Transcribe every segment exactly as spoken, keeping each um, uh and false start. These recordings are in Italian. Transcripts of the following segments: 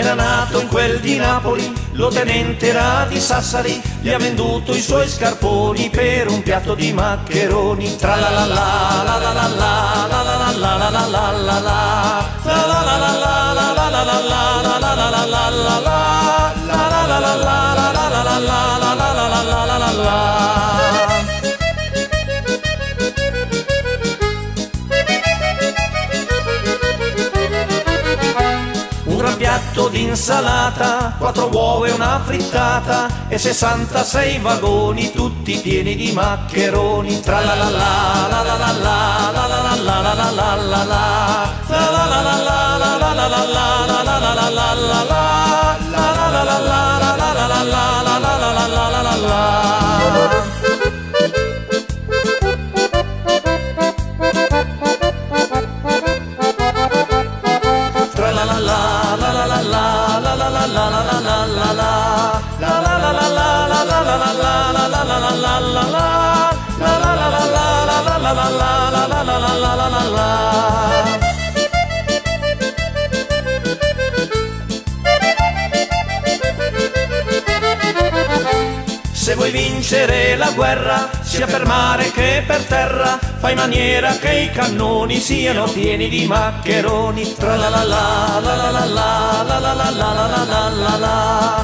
era nato in quel di Napoli, lotenente era di Sassari, gli ha venduto i suoi scarponi per un piatto di maccheroni. Tra la la la la la la la la la la la la la la la un gran piatto d'insalata, quattro uova e una frittata e sessantasei vagoni tutti pieni di maccheroni. Tra la la la la la la la la la la la la la la Se vuoi vincere la guerra, sia per mare che per terra, fai maniera che i cannoni siano pieni di maccheroni. Tra la la la la la la la la la la la la la la la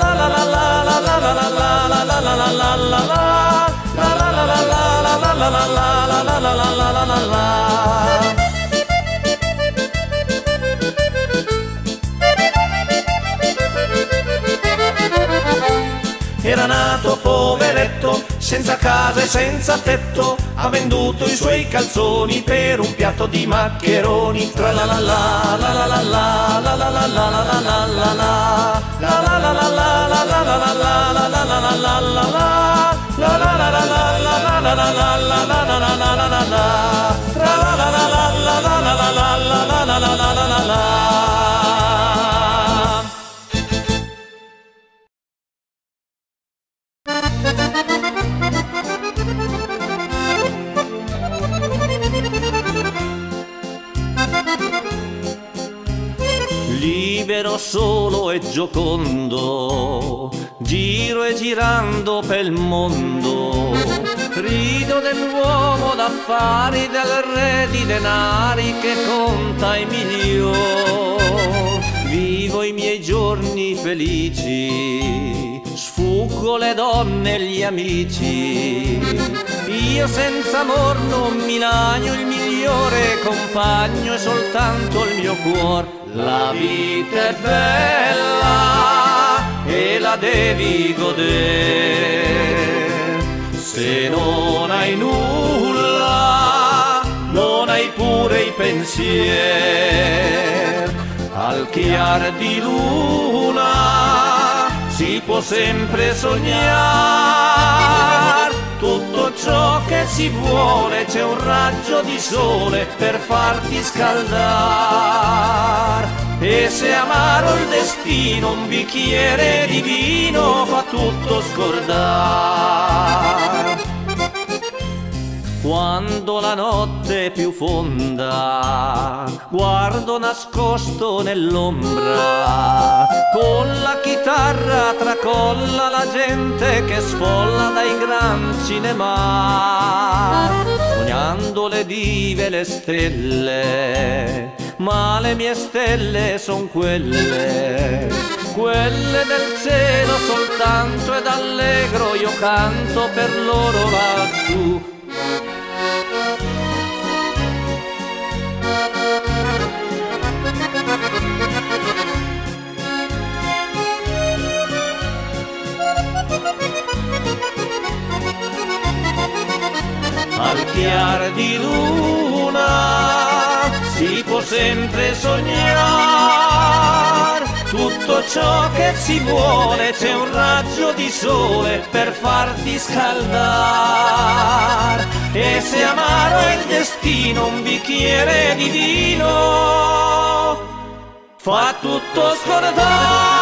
era nato poveretto, senza casa e senza tetto, ha venduto i suoi calzoni per un piatto di maccheroni. Tra la la la la la la la la la la la la la la la libero, solo e giocondo, giro e girando per il mondo, rido dell'uomo d'affari, del re di denari che conta i milioni. Vivo i miei giorni felici, sfuggo le donne e gli amici, io senza amor non mi lagno, il migliore compagno è soltanto il mio cuore. La vita è bella e la devi godere, se non hai nulla non hai pure i pensieri. Al chiar di luna si può sempre sognare, tutto ciò che si vuole, c'è un raggio di sole per farti scaldare. E se amaro il destino, un bicchiere di vino fa tutto scordare. Quando la notte è più fonda, guardo nascosto nell'ombra, con la chitarra tracolla la gente che sfolla dai gran cinema, sognando le dive e le stelle, ma le mie stelle son quelle, quelle del cielo soltanto, ed allegro io canto per loro laggiù. Al chiar di luna si può sempre sognare, tutto ciò che si vuole, c'è un raggio di sole per farti scaldare. E se amaro è il destino, un bicchiere di vino fa tutto scordare.